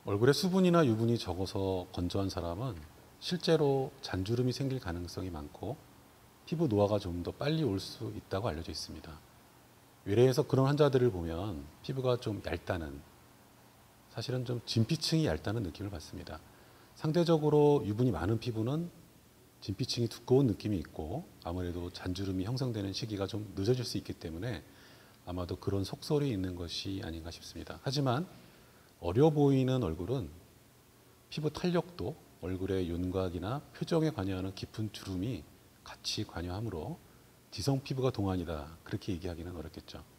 얼굴에 수분이나 유분이 적어서 건조한 사람은 실제로 잔주름이 생길 가능성이 많고 피부 노화가 좀 더 빨리 올 수 있다고 알려져 있습니다. 외래에서 그런 환자들을 보면 피부가 좀 얇다는, 사실은 좀 진피층이 얇다는 느낌을 받습니다. 상대적으로 유분이 많은 피부는 진피층이 두꺼운 느낌이 있고 아무래도 잔주름이 형성되는 시기가 좀 늦어질 수 있기 때문에 아마도 그런 속설이 있는 것이 아닌가 싶습니다. 하지만 어려 보이는 얼굴은 피부 탄력도 얼굴의 윤곽이나 표정에 관여하는 깊은 주름이 같이 관여하므로 지성 피부가 동안이다, 그렇게 얘기하기는 어렵겠죠.